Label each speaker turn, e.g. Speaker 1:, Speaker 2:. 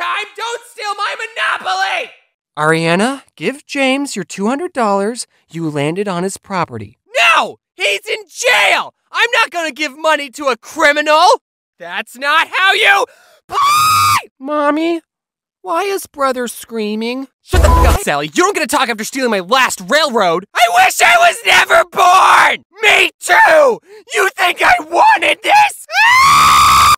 Speaker 1: time, don't steal my Monopoly!
Speaker 2: Ariana, give James your $200. You landed on his property.
Speaker 1: No! He's in jail! I'm not gonna give money to a criminal! That's not how you play!
Speaker 2: Mommy, why is brother screaming?
Speaker 1: Shut the fuck up, Sally. You don't get to talk after stealing my last railroad. I wish I was never born! Me too! You think I wanted this?